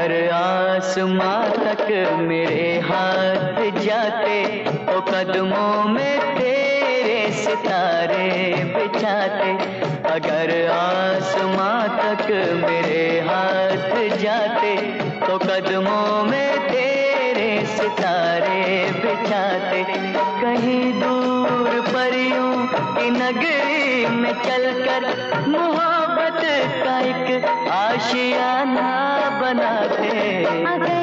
अगर आसमां तक मेरे हाथ जाते तो कदमों में तेरे सितारे बिछाते। अगर आसमां तक मेरे हाथ जाते तो कदमों में तेरे सितारे बिछाते। कहीं दूर परियों की नगरी में चलकर मोहब्बत का एक आशियाना बनाते।